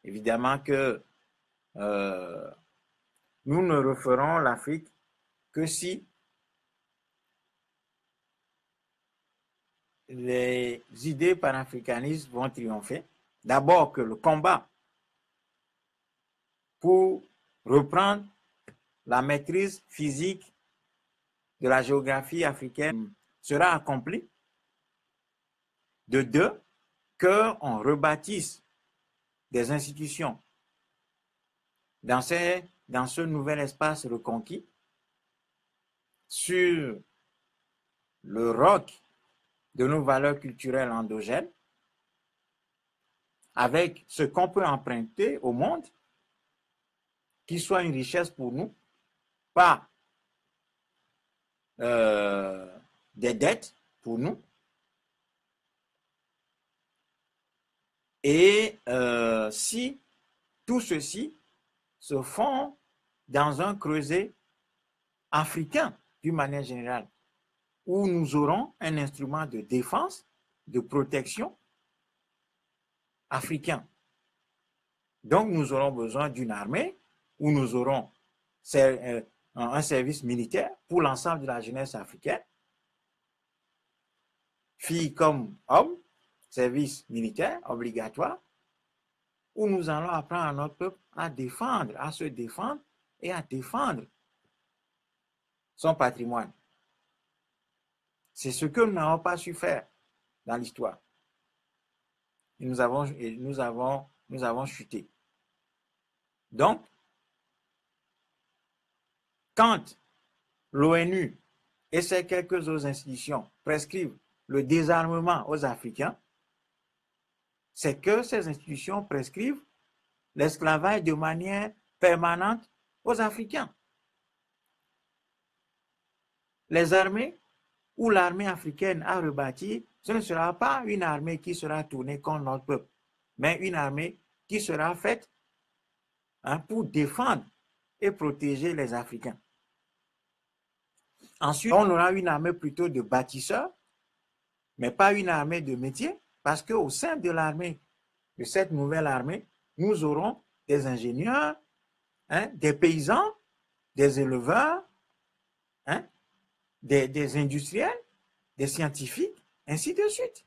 Évidemment que nous ne referons l'Afrique que si les idées panafricanistes vont triompher. D'abord que le combat pour reprendre la maîtrise physique de la géographie africaine sera accompli. De deux, qu'on rebâtisse des institutions dans ce nouvel espace reconquis sur le roc de nos valeurs culturelles endogènes, avec ce qu'on peut emprunter au monde, qui soit une richesse pour nous, pas des dettes pour nous. Et si tout ceci se font dans un creuset africain, d'une manière générale, où nous aurons un instrument de défense, de protection africain. Donc, nous aurons besoin d'une armée, où nous aurons un service militaire pour l'ensemble de la jeunesse africaine, filles comme hommes, service militaire obligatoire, où nous allons apprendre à notre peuple à défendre, à se défendre et à défendre son patrimoine. C'est ce que nous n'avons pas su faire dans l'histoire. Et nous avons chuté. Donc, quand l'ONU et ces quelques autres institutions prescrivent le désarmement aux Africains, c'est que ces institutions prescrivent l'esclavage de manière permanente aux Africains. Les armées ou l'armée africaine à rebâtir, ce ne sera pas une armée qui sera tournée contre notre peuple, mais une armée qui sera faite pour défendre et protéger les Africains. Ensuite, on aura une armée plutôt de bâtisseurs, mais pas une armée de métier, parce qu'au sein de l'armée, de cette nouvelle armée, nous aurons des ingénieurs, des paysans, des éleveurs, des industriels, des scientifiques, ainsi de suite.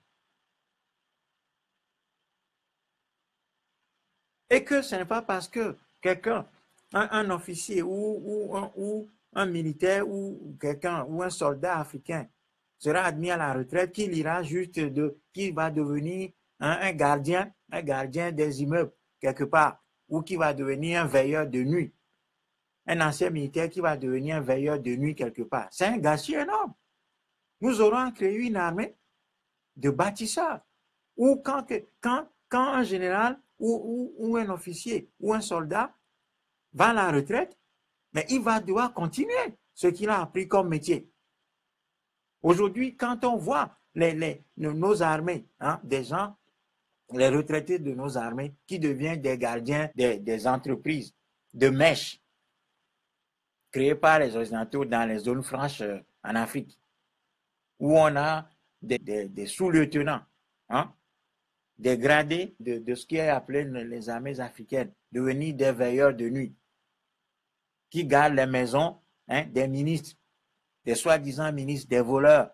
Et que ce n'est pas parce que quelqu'un, un officier ou un militaire ou quelqu'un ou un soldat africain sera admis à la retraite qu'il ira juste qu'il va devenir un gardien des immeubles quelque part, ou qui va devenir un veilleur de nuit. Un ancien militaire qui va devenir un veilleur de nuit quelque part. C'est un gâchis énorme. Nous aurons créé une armée de bâtisseurs, ou quand un général ou un officier ou un soldat va à la retraite, mais il va devoir continuer ce qu'il a appris comme métier. Aujourd'hui, quand on voit nos armées, des gens, les retraités de nos armées qui deviennent des gardiens des entreprises de mèche créées par les Occidentaux dans les zones franches en Afrique, où on a des sous-lieutenants, des gradés de ce qui est appelé les armées africaines, devenir des veilleurs de nuit, qui gardent les maisons des ministres, des soi-disant ministres, des voleurs.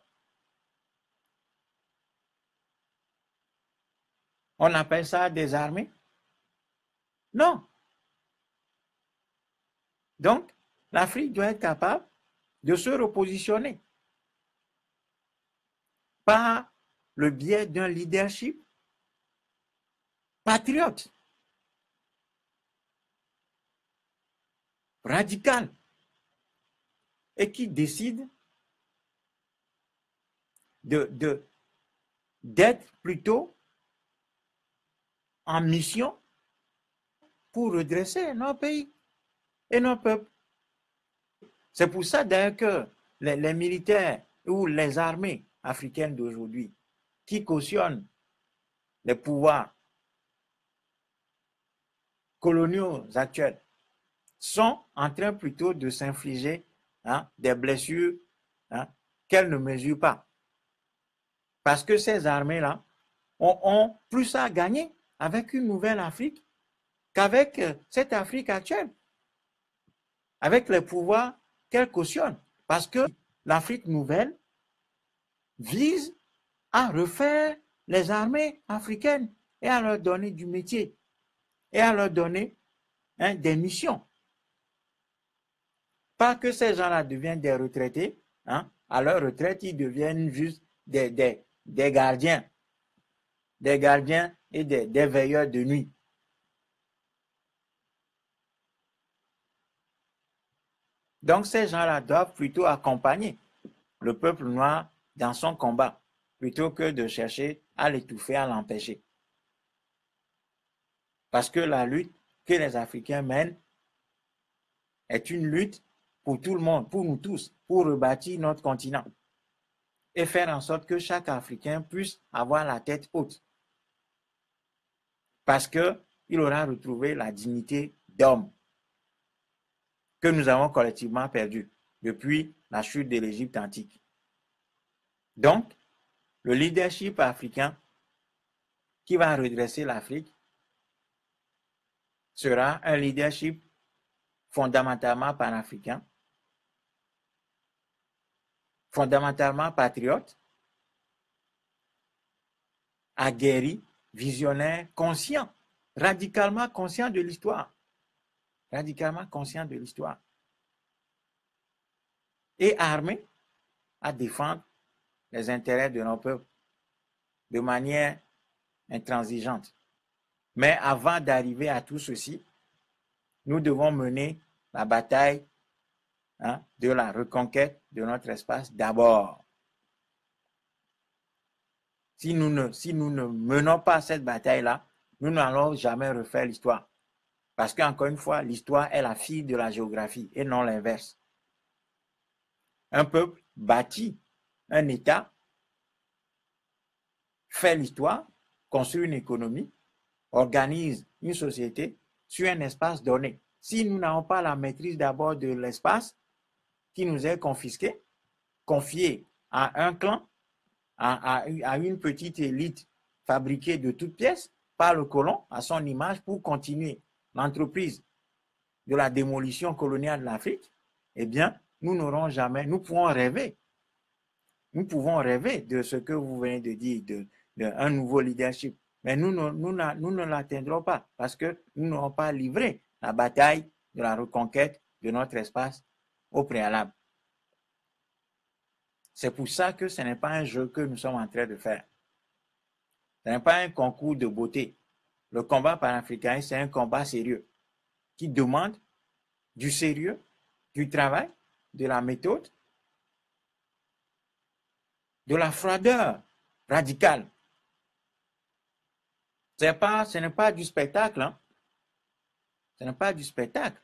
On appelle ça des armées? Non. Donc, l'Afrique doit être capable de se repositionner par le biais d'un leadership patriote, radical, et qui décide d'être plutôt en mission pour redresser nos pays et nos peuples. C'est pour ça d'ailleurs que les militaires ou les armées africaines d'aujourd'hui qui cautionnent les pouvoirs coloniaux actuels sont en train plutôt de s'infliger des blessures qu'elles ne mesurent pas. Parce que ces armées-là ont plus à gagner avec une nouvelle Afrique qu'avec cette Afrique actuelle, avec les pouvoirs qu'elle cautionne. Parce que l'Afrique nouvelle vise à refaire les armées africaines et à leur donner du métier et à leur donner des missions. Pas que ces gens-là deviennent des retraités, à leur retraite, ils deviennent juste des gardiens et des veilleurs de nuit. Donc ces gens-là doivent plutôt accompagner le peuple noir dans son combat, plutôt que de chercher à l'étouffer, à l'empêcher. Parce que la lutte que les Africains mènent est une lutte pour tout le monde, pour nous tous, pour rebâtir notre continent et faire en sorte que chaque Africain puisse avoir la tête haute. Parce qu'il aura retrouvé la dignité d'homme que nous avons collectivement perdue depuis la chute de l'Égypte antique. Donc, le leadership africain qui va redresser l'Afrique sera un leadership fondamentalement panafricain, fondamentalement patriote, aguerri, visionnaire, conscient, radicalement conscient de l'histoire, radicalement conscient de l'histoire, et armé à défendre les intérêts de nos peuples de manière intransigeante. Mais avant d'arriver à tout ceci, nous devons mener la bataille de la reconquête de notre espace d'abord. Si nous ne menons pas cette bataille-là, nous n'allons jamais refaire l'histoire. Parce qu'encore une fois, l'histoire est la fille de la géographie et non l'inverse. Un peuple bâtit un État, fait l'histoire, construit une économie, organise une société sur un espace donné. Si nous n'avons pas la maîtrise d'abord de l'espace qui nous est confisqué, confié à un clan, à une petite élite fabriquée de toutes pièces par le colon à son image pour continuer l'entreprise de la démolition coloniale de l'Afrique, eh bien, nous n'aurons jamais, nous pouvons rêver de ce que vous venez de dire, d'un nouveau leadership. Mais nous ne l'atteindrons pas parce que nous n'aurons pas livré la bataille de la reconquête de notre espace au préalable. C'est pour ça que ce n'est pas un jeu que nous sommes en train de faire. Ce n'est pas un concours de beauté. Le combat panafricain, c'est un combat sérieux qui demande du sérieux, du travail, de la méthode, de la froideur radicale. Ce n'est pas du spectacle. Ce n'est pas du spectacle.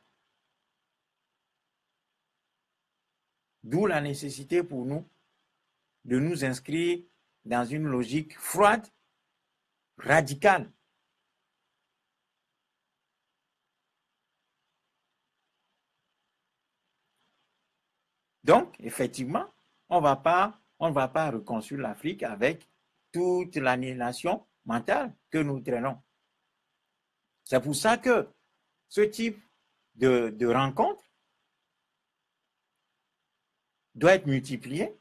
D'où la nécessité pour nous de nous inscrire dans une logique froide, radicale. Donc, effectivement, on ne va pas reconstruire l'Afrique avec toute l'annihilation mentale que nous traînons. C'est pour ça que ce type de rencontre doit être multiplié.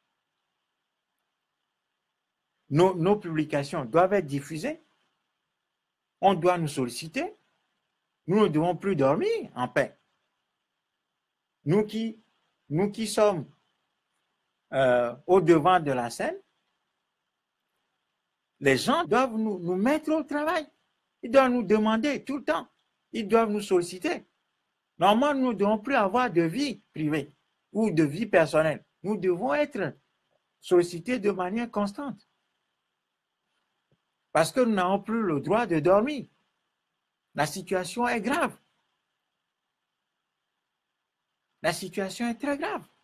Nos publications doivent être diffusées. On doit nous solliciter. Nous ne devons plus dormir en paix. Nous qui sommes au devant de la scène, les gens doivent nous mettre au travail. Ils doivent nous demander tout le temps. Ils doivent nous solliciter. Normalement, nous ne devons plus avoir de vie privée ou de vie personnelle. Nous devons être sollicités de manière constante. Parce que nous n'avons plus le droit de dormir. La situation est grave. La situation est très grave.